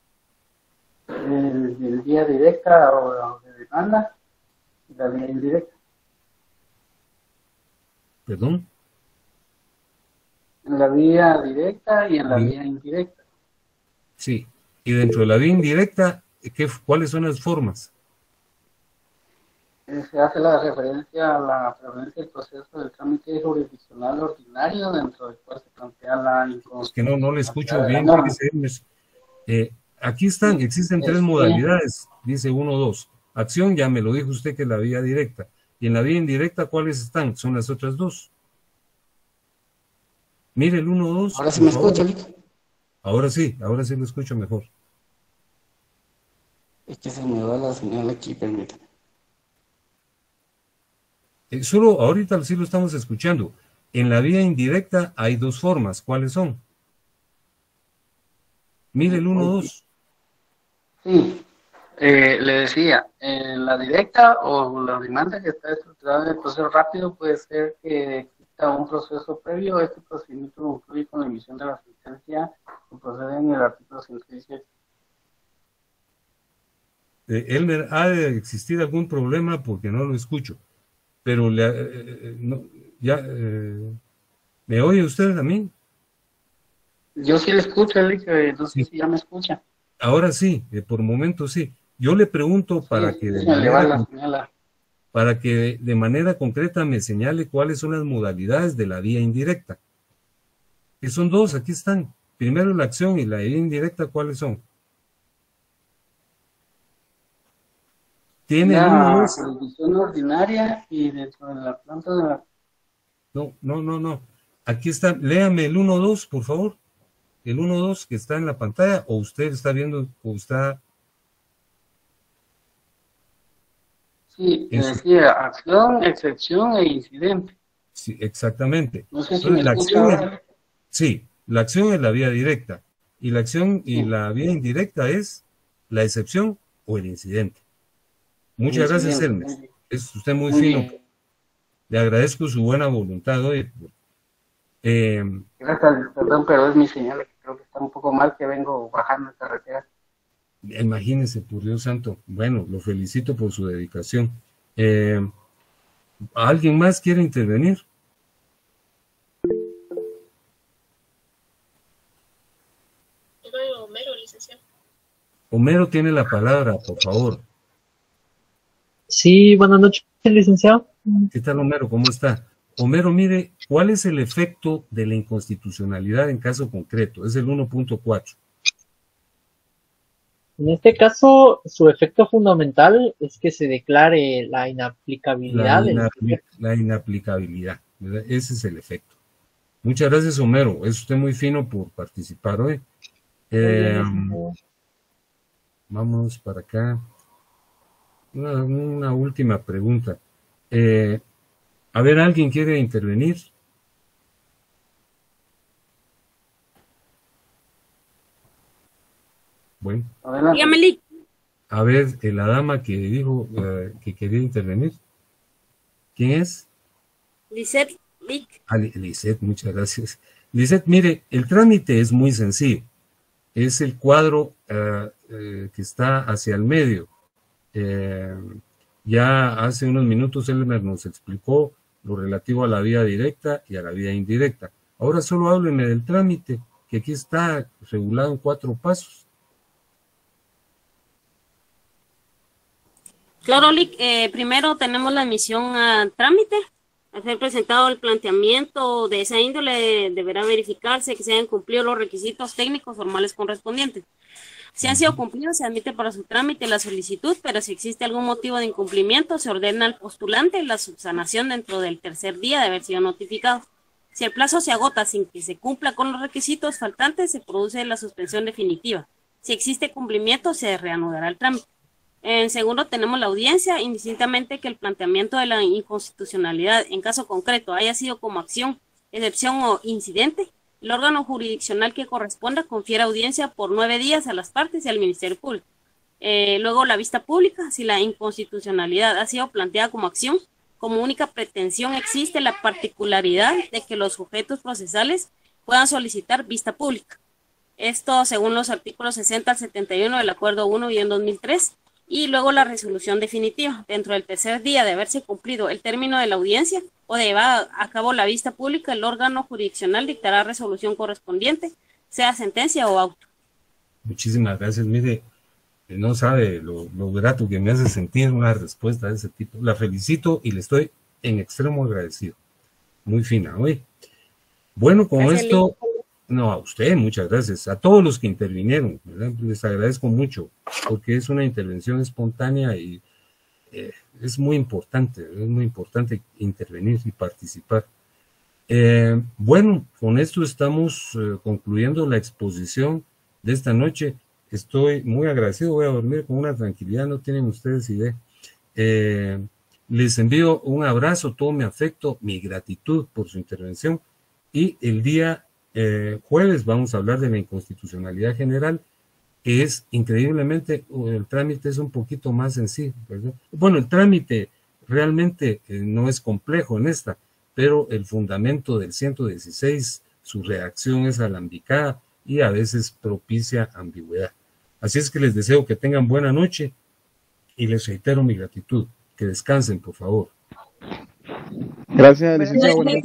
El, el vía directa o de demanda y la vía indirecta. ¿Perdón? En la vía directa y en la vía indirecta. Sí, y dentro de la vía indirecta, ¿qué, ¿cuáles son las formas? Se hace la referencia a la preferencia del proceso del trámite jurisdiccional ordinario, dentro del cual se plantea la inconstitucionalidad. Es que no, no le escucho bien. Dice, eh, aquí están, existen tres modalidades, dice uno, dos. Acción, ya me lo dijo usted que es la vía directa. Y en la vía indirecta, ¿cuáles están? Son las otras dos. Mire el uno, dos. Ahora sí me escucha, Lic. Ahora sí, ahora sí lo escucho mejor. Es que se me va la señal aquí, permítame. Eh, solo ahorita sí lo estamos escuchando. En la vía indirecta hay dos formas. ¿Cuáles son? Mire el uno, dos. Sí, eh, le decía, en la directa o la demanda que está estructurada en el proceso rápido puede ser que exista un proceso previo. Este procedimiento concluye con la emisión de la sentencia que procede en el artículo ciento dieciocho. Eh, Elmer, ¿ha de existir algún problema? Porque no lo escucho. Pero le, eh, no, ya, eh, ¿me oye usted a mí? Yo sí le escucho, Lic, no sé sí. si ya me escucha. Ahora sí, eh, por momento sí. Yo le pregunto para sí, que de sí, manera, la para que de, de manera concreta me señale cuáles son las modalidades de la vía indirecta. Que son dos, aquí están. Primero la acción y la vía indirecta, ¿cuáles son? Tiene la jurisdicción ordinaria y dentro de la planta de la... No, no, no, no. Aquí está, léame el uno dos, por favor. El uno dos que está en la pantalla, o usted está viendo, o está... Sí, decía acción, excepción e incidente. Sí, exactamente. No sé si Entonces, me la escucha acción es, sí, la acción es la vía directa, y la acción y sí. la vía indirecta es la excepción o el incidente. Muchas gracias, Elmer. Es usted muy, muy fino. Bien. Le agradezco su buena voluntad hoy. Eh, Gracias, perdón, pero es mi señal, que creo que está un poco mal, que vengo bajando la carretera. imagínense, por Dios santo. Bueno, lo felicito por su dedicación. Eh, ¿Alguien más quiere intervenir? Homero, licenciado. Homero tiene la palabra, por favor. Sí, buenas noches, licenciado. ¿Qué tal, Homero? ¿Cómo está? Homero, mire, ¿cuál es el efecto de la inconstitucionalidad en caso concreto? Es el uno punto cuatro. En este caso, su efecto fundamental es que se declare la inaplicabilidad. La, del... inapli la inaplicabilidad, ¿verdad? Ese es el efecto. Muchas gracias, Homero. Es usted muy fino por participar hoy. Eh, vamos para acá. Una, una última pregunta. Eh, a ver, ¿alguien quiere intervenir? Bueno. Adelante. A ver, eh, la dama que dijo eh, que quería intervenir. ¿Quién es? Lisette Lick. Ah, Lisette, muchas gracias. Lisette, mire, el trámite es muy sencillo. Es el cuadro uh, eh, que está hacia el medio. Eh, ya hace unos minutos Elmer nos explicó lo relativo a la vía directa y a la vía indirecta. Ahora solo háblenme del trámite, que aquí está regulado en cuatro pasos. Claro, Lick, eh, primero tenemos la admisión a trámite. Al ser presentado el planteamiento de esa índole, deberá verificarse que se hayan cumplido los requisitos técnicos formales correspondientes. Si han sido cumplidos, se admite para su trámite la solicitud, pero si existe algún motivo de incumplimiento, se ordena al postulante la subsanación dentro del tercer día de haber sido notificado. Si el plazo se agota sin que se cumpla con los requisitos faltantes, se produce la suspensión definitiva. Si existe cumplimiento, se reanudará el trámite. En segundo, tenemos la audiencia, indistintamente que el planteamiento de la inconstitucionalidad en caso concreto haya sido como acción, excepción o incidente. El órgano jurisdiccional que corresponda confiere audiencia por nueve días a las partes y al Ministerio Público. Eh, luego, la vista pública, si la inconstitucionalidad ha sido planteada como acción, como única pretensión existe la particularidad de que los sujetos procesales puedan solicitar vista pública. Esto según los artículos sesenta al setenta y uno del Acuerdo uno guión dos mil tres. Y luego la resolución definitiva. Dentro del tercer día de haberse cumplido el término de la audiencia o de llevar a cabo la vista pública, el órgano jurisdiccional dictará resolución correspondiente, sea sentencia o auto. Muchísimas gracias. Mire, no sabe lo, lo grato que me hace sentir una respuesta de ese tipo. La felicito y le estoy en extremo agradecido. Muy fina, ¿oye? Bueno, con gracias, esto... Lito. No, a usted, muchas gracias. A todos los que intervinieron, ¿verdad? Les agradezco mucho, porque es una intervención espontánea y eh, es muy importante, es muy importante intervenir y participar. Eh, bueno, con esto estamos eh, concluyendo la exposición de esta noche. Estoy muy agradecido, voy a dormir con una tranquilidad, no tienen ustedes idea. Eh, les envío un abrazo, todo mi afecto, mi gratitud por su intervención, y el día Eh, jueves vamos a hablar de la inconstitucionalidad general, que es increíblemente, el trámite es un poquito más sencillo, ¿verdad? Bueno, el trámite realmente eh, no es complejo en esta, pero el fundamento del ciento dieciséis, su redacción es alambicada y a veces propicia ambigüedad. Así es que les deseo que tengan buena noche y les reitero mi gratitud. Que descansen, por favor. Gracias, licenciado. Buenas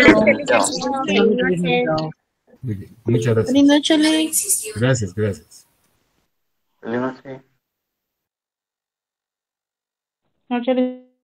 noches. Muy bien, muchas gracias. Buenas noches, Alex. Gracias, gracias. Buenas noches. Noches.